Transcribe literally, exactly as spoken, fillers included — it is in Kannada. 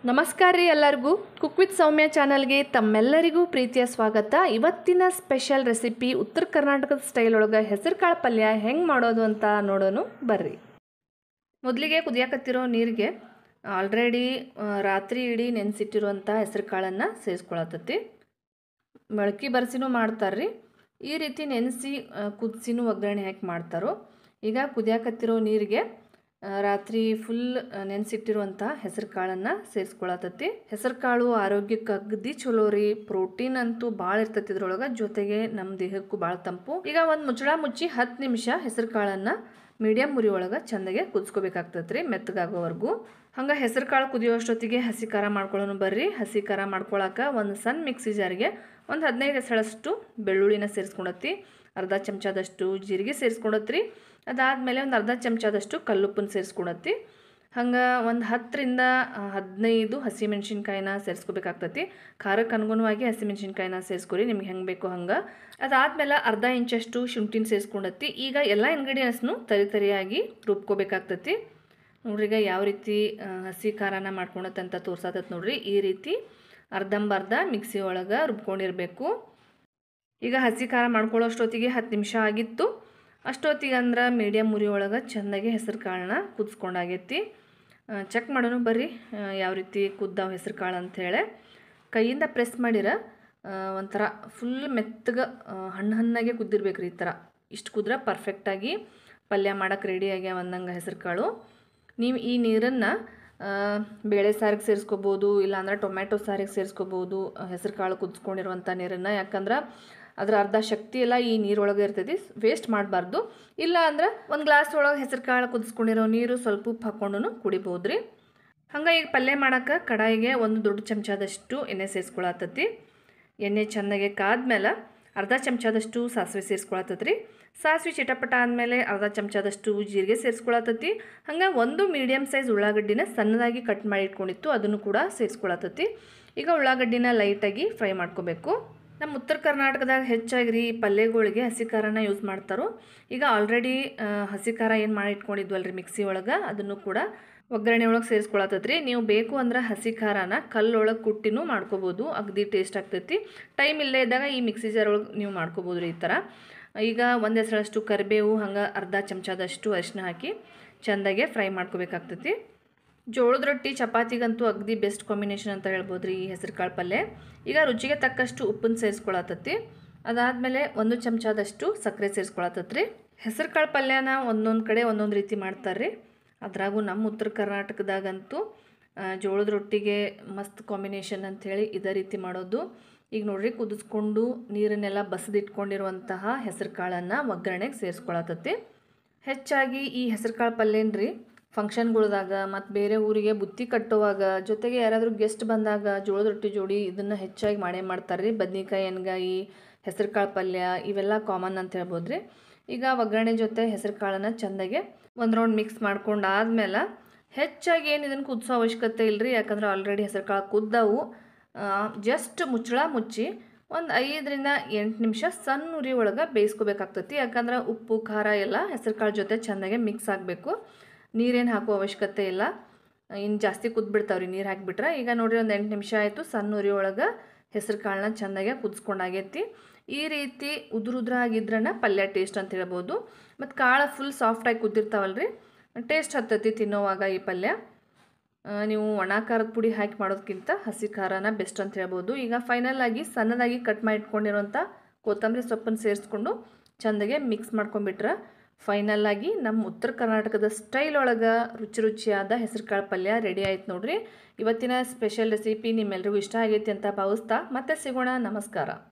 ನಮಸ್ಕಾರ ರೀ ಎಲ್ಲರಿಗೂ ಕುಕ್ ವಿತ್ ಸೌಮ್ಯ ಚಾನಲ್ಗೆ ತಮ್ಮೆಲ್ಲರಿಗೂ ಪ್ರೀತಿಯ ಸ್ವಾಗತ. ಇವತ್ತಿನ ಸ್ಪೆಷಲ್ ರೆಸಿಪಿ ಉತ್ತರ ಕರ್ನಾಟಕದ ಸ್ಟೈಲ್ ಒಳಗೆ ಹೆಸರು ಕಾಳು ಪಲ್ಯ ಹೆಂಗೆ ಮಾಡೋದು ಅಂತ ನೋಡೋಣ ಬರ್ರಿ. ಮೊದಲಿಗೆ ಕುದಿಯಾಕತ್ತಿರೋ ನೀರಿಗೆ ಆಲ್ರೆಡಿ ರಾತ್ರಿ ಇಡೀ ನೆನೆಸಿಟ್ಟಿರುವಂಥ ಹೆಸರು ಕಾಳನ್ನು ಸೇರಿಸ್ಕೊಳತತಿ. ಮೊಳಕೆ ಬರಿಸಿನೂ ಮಾಡ್ತಾರ್ರಿ, ಈ ರೀತಿ ನೆನೆಸಿ ಕುದಿಸಿನೂ ಒಗ್ಗರಣೆ ಹಾಕಿ ಮಾಡ್ತಾರೋ. ಈಗ ಕುದಿಯಾಕತ್ತಿರೋ ನೀರಿಗೆ ರಾತ್ರಿ ಫುಲ್ ನೆನೆಸಿಟ್ಟಿರುವಂಥ ಹೆಸರು ಕಾಳನ್ನು ಸೇರಿಸ್ಕೊಳತತಿ. ಹೆಸರು ಕಾಳು ಆರೋಗ್ಯಕ್ಕೆ ಅಗದಿ ಚಲೋ ರೀ, ಪ್ರೋಟೀನ್ ಅಂತೂ ಭಾಳ ಇರ್ತೈತಿ ಇದ್ರೊಳಗೆ, ಜೊತೆಗೆ ನಮ್ಮ ದೇಹಕ್ಕೂ ಭಾಳ ತಂಪು. ಈಗ ಒಂದು ಮುಚ್ಚಳ ಮುಚ್ಚಿ ಹತ್ತು ನಿಮಿಷ ಹೆಸರು ಕಾಳನ್ನು ಮೀಡಿಯಮ್ ಉರಿ ಒಳಗೆ ಚೆಂದಾಗೆ ಕುದಿಸ್ಕೋಬೇಕಾಗ್ತೈತೆ ರೀ, ಮೆತ್ತಗಾಗೋವರೆಗೂ. ಹಂಗೆ ಹೆಸರು ಕಾಳು ಕುದಿಯೋಷ್ಟೊತ್ತಿಗೆ ಹಸಿ ಖಾರ ಮಾಡ್ಕೊಳ್ಳೋನು ಬರ್ರಿ. ಹಸಿ ಖಾರ ಮಾಡ್ಕೊಳಕ್ಕೆ ಒಂದು ಸಣ್ಣ ಮಿಕ್ಸಿ ಜಾರಿಗೆ ಒಂದು ಹದಿನೈದು ಎಸಳಷ್ಟು ಬೆಳ್ಳುಳ್ಳಿನ ಸೇರಿಸ್ಕೊಂಡತ್ತಿ, ಅರ್ಧ ಚಮಚದಷ್ಟು ಜೀರಿಗೆ ಸೇರಿಸ್ಕೊಂಡತ್ರಿ. ಅದಾದಮೇಲೆ ಒಂದು ಅರ್ಧ ಚಮಚದಷ್ಟು ಕಲ್ಲುಪ್ಪನ್ನು ಸೇರಿಸ್ಕೊಳತ್ತಿ. ಹಂಗೆ ಒಂದು ಹತ್ತರಿಂದ ಹದಿನೈದು ಹಸಿಮೆಣ್ಸಿನ್ಕಾಯಿನ ಸೇರಿಸ್ಕೋಬೇಕಾಗ್ತೈತಿ. ಖಾರಕ್ಕೆ ಅನುಗುಣವಾಗಿ ಹಸಿಮೆಣ್ಸಿನ್ಕಾಯಿನ ಸೇರಿಸ್ಕೊರಿ, ನಿಮ್ಗೆ ಹೆಂಗೆ ಬೇಕೋ ಹಂಗೆ. ಅದಾದಮೇಲೆ ಅರ್ಧ ಇಂಚಷ್ಟು ಶುಂಠಿನ ಸೇರಿಸ್ಕೊಂಡತ್ತಿ. ಈಗ ಎಲ್ಲ ಇಂಗ್ರೀಡಿಯೆಂಟ್ಸ್ನು ತರಿ ತರಿಯಾಗಿ ರುಬ್ಕೋಬೇಕಾಗ್ತೈತಿ. ನೋಡ್ರಿ ಈಗ ಯಾವ ರೀತಿ ಹಸಿ ಖಾರನ ಮಾಡ್ಕೊಳತ್ತಂತ ತೋರ್ಸತೈತೆ ನೋಡ್ರಿ. ಈ ರೀತಿ ಅರ್ಧಂಬರ್ಧ ಮಿಕ್ಸಿ ಒಳಗೆ ರುಬ್ಕೊಂಡಿರಬೇಕು. ಈಗ ಹಸಿ ಖಾರ ಮಾಡ್ಕೊಳ್ಳೋ ಅಷ್ಟೊತ್ತಿಗೆ ಹತ್ತು ನಿಮಿಷ ಆಗಿತ್ತು. ಅಷ್ಟೊತ್ತಿಗೆ ಅಂದ್ರೆ ಮೀಡಿಯಮ್ ಉರಿ ಒಳಗೆ ಚೆಂದಾಗಿ ಹೆಸರು ಕಾಳನ್ನ ಕುದಿಸ್ಕೊಂಡಾಗೈತಿ. ಚೆಕ್ ಮಾಡೋಣ ಬರ್ರಿ ಯಾವ ರೀತಿ ಕುದ್ದಾವ ಹೆಸರು ಕಾಳು ಅಂಥೇಳಿ. ಕೈಯಿಂದ ಪ್ರೆಸ್ ಮಾಡಿರ ಒಂಥರ ಫುಲ್ ಮೆತ್ತಗೆ ಹಣ್ಣು ಹಣ್ಣಾಗೆ ಕುದ್ದಿರ್ಬೇಕು ರೀ. ಈ ಥರ ಇಷ್ಟು ಕುದ್ರೆ ಪರ್ಫೆಕ್ಟಾಗಿ ಪಲ್ಯ ಮಾಡೋಕ್ಕೆ ರೆಡಿ ಆಗ್ಯಾವ ಅಂದಂಗೆ ಹೆಸರು ಕಾಳು. ನೀವು ಈ ನೀರನ್ನು ಬೇಳೆ ಸಾರಿಗೆ ಸೇರಿಸ್ಕೋಬೋದು, ಇಲ್ಲಾಂದ್ರೆ ಟೊಮ್ಯಾಟೊ ಸಾರಿಗೆ ಸೇರಿಸ್ಕೋಬೋದು ಹೆಸರು ಕಾಳು ಕುದಿಸ್ಕೊಂಡಿರುವಂಥ ನೀರನ್ನು. ಯಾಕಂದ್ರೆ ಅದರ ಅರ್ಧ ಶಕ್ತಿ ಎಲ್ಲ ಈ ನೀರೊಳಗೆ ಇರ್ತೈತಿ, ವೇಸ್ಟ್ ಮಾಡಬಾರ್ದು. ಇಲ್ಲ ಅಂದ್ರೆ ಒಂದು ಗ್ಲಾಸ್ ಒಳಗೆ ಹೆಸರು ಕಾಳು ಕುದಿಸ್ಕೊಂಡಿರೋ ನೀರು ಸ್ವಲ್ಪ ಉಪ್ಪು ಹಾಕ್ಕೊಂಡು ಕುಡಿಬೋದು ರೀ. ಹಂಗೆ ಈಗ ಪಲ್ಯ ಮಾಡೋಕೆ ಕಡಾಯಿಗೆ ಒಂದು ದೊಡ್ಡ ಚಮಚದಷ್ಟು ಎಣ್ಣೆ ಸೇರಿಸ್ಕೊಳತತಿ. ಎಣ್ಣೆ ಚೆನ್ನಾಗೆ ಕಾದ್ಮೇಲೆ ಅರ್ಧ ಚಮಚದಷ್ಟು ಸಾಸಿವೆ ಸೇರಿಸ್ಕೊಳತತಿ ರೀ. ಸಾಸಿವೆ ಚಿಟಪಟ ಆದಮೇಲೆ ಅರ್ಧ ಚಮಚದಷ್ಟು ಜೀರಿಗೆ ಸೇರಿಸ್ಕೊಳತತಿ. ಹಂಗೆ ಒಂದು ಮೀಡಿಯಮ್ ಸೈಜ್ ಉಳ್ಳಾಗಡ್ಡಿನ ಸಣ್ಣದಾಗಿ ಕಟ್ ಮಾಡಿ ಇಟ್ಕೊಂಡಿತ್ತು, ಅದನ್ನು ಕೂಡ ಸೇರಿಸ್ಕೊಳತತಿ. ಈಗ ಉಳ್ಳಾಗಡ್ಡಿನ ಲೈಟಾಗಿ ಫ್ರೈ ಮಾಡ್ಕೋಬೇಕು. ನಮ್ಮ ಉತ್ತರ ಕರ್ನಾಟಕದಾಗ ಹೆಚ್ಚಾಗಿ ರೀ ಪಲ್ಯಗಳಿಗೆ ಹಸಿ ಖಾರನ ಯೂಸ್ ಮಾಡ್ತಾರೋ. ಈಗ ಆಲ್ರೆಡಿ ಹಸಿ ಖಾರ ಏನು ಮಾಡಿ ಇಟ್ಕೊಂಡಿದ್ವಲ್ಲ ರೀ ಮಿಕ್ಸಿ ಒಳಗೆ, ಅದನ್ನು ಕೂಡ ಒಗ್ಗರಣೆ ಒಳಗೆ ಸೇರಿಸ್ಕೊಳತತ್ರಿ. ನೀವು ಬೇಕು ಅಂದ್ರೆ ಹಸಿ ಖಾರನ ಕಲ್ಲೊಳಗೆ ಕುಟ್ಟಿನೂ ಮಾಡ್ಕೋಬೋದು, ಅಗದಿ ಟೇಸ್ಟ್ ಆಗ್ತೈತಿ. ಟೈಮ್ ಇಲ್ಲೇ ಇದ್ದಾಗ ಈ ಮಿಕ್ಸಿ ಜಾರ್ ಒಳಗೆ ನೀವು ಮಾಡ್ಕೋಬೋದು ರೀ ಈ ಥರ. ಈಗ ಒಂದು ಎಸಳಷ್ಟು ಕರಿಬೇವು, ಹಂಗೆ ಅರ್ಧ ಚಮಚದಷ್ಟು ಅರಿಶಿನ ಹಾಕಿ ಚೆಂದಾಗೆ ಫ್ರೈ ಮಾಡ್ಕೋಬೇಕಾಗ್ತೈತಿ. ಜೋಳದ ರೊಟ್ಟಿ ಚಪಾತಿಗಂತೂ ಅಗದಿ ಬೆಸ್ಟ್ ಕಾಂಬಿನೇಷನ್ ಅಂತ ಹೇಳ್ಬೋದು ರೀ ಈ ಹೆಸರು ಕಾಳು ಪಲ್ಯ. ಈಗ ರುಚಿಗೆ ತಕ್ಕಷ್ಟು ಉಪ್ಪನ್ನು ಸೇರಿಸ್ಕೊಳತತಿ. ಅದಾದಮೇಲೆ ಒಂದು ಚಮಚದಷ್ಟು ಸಕ್ಕರೆ ಸೇರಿಸ್ಕೊಳತತ್ರಿ. ಹೆಸರು ಕಾಳು ಪಲ್ಯನ ಒಂದೊಂದು ಕಡೆ ಒಂದೊಂದು ರೀತಿ ಮಾಡ್ತಾರೆ ರೀ. ಅದ್ರಾಗೂ ನಮ್ಮ ಉತ್ತರ ಕರ್ನಾಟಕದಾಗಂತೂ ಜೋಳದ ರೊಟ್ಟಿಗೆ ಮಸ್ತ್ ಕಾಂಬಿನೇಷನ್ ಅಂಥೇಳಿ ಇದೇ ರೀತಿ ಮಾಡೋದು. ಈಗ ನೋಡ್ರಿ ಕುದಿಸ್ಕೊಂಡು ನೀರನ್ನೆಲ್ಲ ಬಸದಿಟ್ಕೊಂಡಿರುವಂತಹ ಹೆಸರು ಕಾಳನ್ನು ಒಗ್ಗರಣೆಗೆ ಸೇರಿಸ್ಕೊಳತತಿ. ಹೆಚ್ಚಾಗಿ ಈ ಹೆಸರು ಕಾಳು ಪಲ್ಯನ ರೀ ಫಂಕ್ಷನ್ಗಳ್ದಾಗ ಮತ್ತು ಬೇರೆ ಊರಿಗೆ ಬುತ್ತಿ ಕಟ್ಟುವಾಗ, ಜೊತೆಗೆ ಯಾರಾದರೂ ಗೆಸ್ಟ್ ಬಂದಾಗ ಜೋಳದ ರೊಟ್ಟಿ ಜೋಡಿ ಇದನ್ನು ಹೆಚ್ಚಾಗಿ ಮಾಡೇ ಮಾಡ್ತಾರೆ ರೀ. ಬದ್ನಿಕಾಯಿ ಎಣ್ಗಾಯಿ, ಹೆಸರು ಕಾಳು ಪಲ್ಯ ಇವೆಲ್ಲ ಕಾಮನ್ ಅಂತ ಹೇಳ್ಬೋದು ರೀ. ಈಗ ಒಗ್ಗರಣೆ ಜೊತೆ ಹೆಸರು ಕಾಳನ್ನು ಚೆಂದಾಗೆ ಒಂದು ರೌಂಡ್ ಮಿಕ್ಸ್ ಮಾಡ್ಕೊಂಡು ಆದಮೇಲೆ ಹೆಚ್ಚಾಗಿ ಏನು ಇದನ್ನು ಕುದಿಸೋ ಅವಶ್ಯಕತೆ ಇಲ್ಲ ರೀ. ಯಾಕಂದ್ರೆ ಆಲ್ರೆಡಿ ಹೆಸರು ಕಾಳು ಕುದ್ದಾವು. ಜಸ್ಟ್ ಮುಚ್ಚಳ ಮುಚ್ಚಿ ಒಂದು ಐದರಿಂದ ಎಂಟು ನಿಮಿಷ ಸಣ್ಣ ಉರಿ ಒಳಗೆ ಬೇಯಿಸ್ಕೋಬೇಕಾಗ್ತೈತಿ. ಯಾಕಂದ್ರೆ ಉಪ್ಪು ಖಾರ ಎಲ್ಲ ಹೆಸರು ಕಾಳು ಜೊತೆ ಚೆಂದಾಗೆ ಮಿಕ್ಸ್ ಆಗಬೇಕು. ನೀರೇನು ಹಾಕೋ ಅವಶ್ಯಕತೆ ಇಲ್ಲ, ಇನ್ನು ಜಾಸ್ತಿ ಕುದ್ಬಿಡ್ತಾವ್ರಿ ನೀರು ಹಾಕಿಬಿಟ್ರೆ. ಈಗ ನೋಡಿರಿ ಒಂದು ಎಂಟು ನಿಮಿಷ ಆಯಿತು, ಸಣ್ಣ ಉರಿ ಒಳಗೆ ಹೆಸರು ಕಾಳನ್ನ ಚೆಂದಾಗೆ ಕುದಿಸ್ಕೊಂಡಾಗೈತಿ. ಈ ರೀತಿ ಉದುರು ಉದ್ರಾಗಿದ್ರನ ಪಲ್ಯ ಟೇಸ್ಟ್ ಅಂತ ಹೇಳ್ಬೋದು. ಮತ್ತು ಕಾಳು ಫುಲ್ ಸಾಫ್ಟಾಗಿ ಕುದ್ದಿರ್ತಾವಲ್ರಿ, ಟೇಸ್ಟ್ ಹತ್ತೈತಿ ತಿನ್ನೋವಾಗ ಈ ಪಲ್ಯ. ನೀವು ಒಣ ಖಾರದ ಪುಡಿ ಹಾಕಿ ಮಾಡೋದಕ್ಕಿಂತ ಹಸಿ ಖಾರನ ಬೆಸ್ಟ್ ಅಂತ ಹೇಳ್ಬೋದು. ಈಗ ಫೈನಲ್ ಆಗಿ ಸಣ್ಣದಾಗಿ ಕಟ್ ಮಾಡಿ ಇಟ್ಕೊಂಡಿರುವಂಥ ಕೊತ್ತಂಬರಿ ಸೊಪ್ಪನ್ನು ಸೇರಿಸ್ಕೊಂಡು ಚೆಂದಾಗೆ ಮಿಕ್ಸ್ ಮಾಡ್ಕೊಂಡ್ಬಿಟ್ರೆ ಫೈನಲ್ ಆಗಿ ನಮ್ಮ ಉತ್ತರ ಕರ್ನಾಟಕದ ಸ್ಟೈಲ್ ಒಳಗೆ ರುಚಿ ರುಚಿಯಾದ ಹೆಸರು ಕಾಳು ಪಲ್ಯ ರೆಡಿ ಆಯ್ತು ನೋಡ್ರಿ. ಇವತ್ತಿನ ಸ್ಪೆಷಲ್ ರೆಸಿಪಿ ನಿಮ್ಮೆಲ್ರಿಗೂ ಇಷ್ಟ ಆಗೈತಿ ಅಂತ ಭಾವಿಸ್ತಾ ಮತ್ತೆ ಸಿಗೋಣ. ನಮಸ್ಕಾರ.